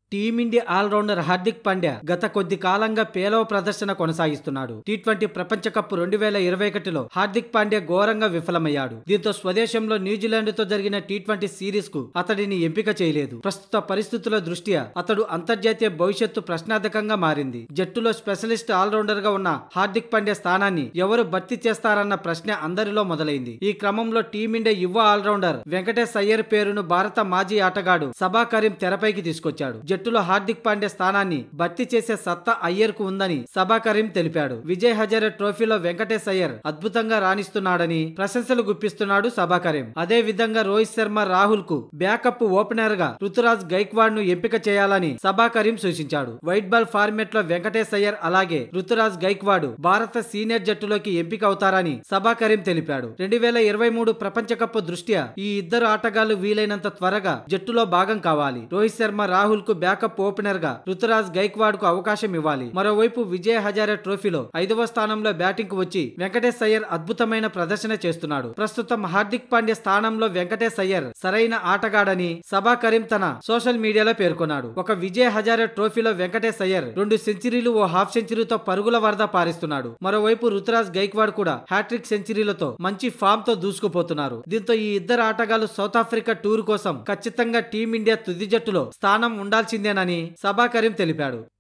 Team India allrounder Hardik Pandya గత కొద్ది కాలంగా పేలవ ప్రదర్శన కొనసాగిస్తున్నాడు. టీ20 ప్రపంచ కప్ 2021లో హార్దిక్ పాండ్యా ఘోరంగా విఫలమయ్యాడు. దీంతో స్వదేశంలో న్యూజిలాండ్తో జరిగిన టీ20 సిరీస్ కు అతడిని ఎంపిక చేయలేదు. ప్రస్తుత పరిస్థితుల దృష్ట్యా అతడు అంతర్జాతీయ భవిష్యత్తు ప్రశ్నార్థకంగా మారింది. జట్టులో స్పెషలిస్ట్ ఆల్రౌండర్ గా ఉన్న హార్దిక్ పాండ్యా స్థానాన్ని ఎవరు భర్తీ చేస్తారన్న ప్రశ్న అందరిలో మొదలైంది. ఈ క్రమంలో టీమిండియా యువ ఆల్రౌండర్ వెంకటేష్ అయ్యర్ పేరును భారత మాజీ ఆటగాడు సబా కరీం తెరపైకి తీసుకొచ్చాడు. జట్టులో హార్దిక్ పాండ్యా స్థానాన్ని భర్తీ చేసే సత్తా అయ్యర్ కు ఉందని సబా కరీం తెలిపాడు. విజయ్ హజారే ట్రోఫీలో వెంకటేష్ అయ్యర్ అద్భుతంగా రాణిస్తున్నాడని ప్రశంసలు గుప్పిస్తున్నాడు సబా కరీం. అదే విధంగా రోహిత్ శర్మ, రాహుల్ కు బ్యాకప్ ఓపెనర్ గా రుతురాజ్ గైక్వాడ్ ను ఎంపిక చేయాలని సబా కరీం సూచించాడు. వైట్ బాల్ ఫార్మెట్ లో వెంకటేష్ అయ్యర్ అలాగే రుతురాజ్ గైక్వాడ్ భారత సీనియర్ జట్టులోకి ఎంపిక అవుతారని సబా కరీం తెలిపాడు. 2023 ప్రపంచ కప్ దృష్ట్యా ఈ ఇద్దరు ఆటగాళ్లు వీలైనంత త్వరగా జట్టులో భాగం కావాలి. రోహిత్ శర్మ, రాహుల్ కు బ్యాకప్ ఓపెనర్ గా రుతురాజ్ గైక్వాడ్ కు అవకాశం ఇవ్వాలి. మరోవైపు విజయ్ హజారే ట్రోఫీలో 5వ స్థానంలో బ్యాటింగ్ కు వచ్చి వెంకటేష్ అయ్యర్ అద్భుతమైన ప్రదర్శన చేస్తున్నాడు. ప్రస్తుతం హార్దిక్ పాండ్యా స్థానంలో వెంకటేష్ అయ్యర్ సరైన ఆటగాడని సబా కరీం తన సోషల్ మీడియాలో పేర్కొన్నాడు. ఒక విజయ్ హజారే ట్రోఫీలో వెంకటేష్ అయ్యర్ 2 సెంచరీలు, ఓ హాఫ్ సెంచరీతో పరుగుల వరద పారిస్తున్నాడు. మరోవైపు రుతురాజ్ గైక్వాడ్ కూడా హ్యాట్రిక్ సెంచరీలతో మంచి ఫామ్ తో దూసుకుపోతున్నారు. దీంతో ఈ ఇద్దరు ఆటగాళ్లు సౌత్ ఆఫ్రికా టూర్ కోసం ఖచ్చితంగా టీమిండియా తుది జట్టులో స్థానం ఉండాల్సిందేనని సబా కరీం తెలిపాడు.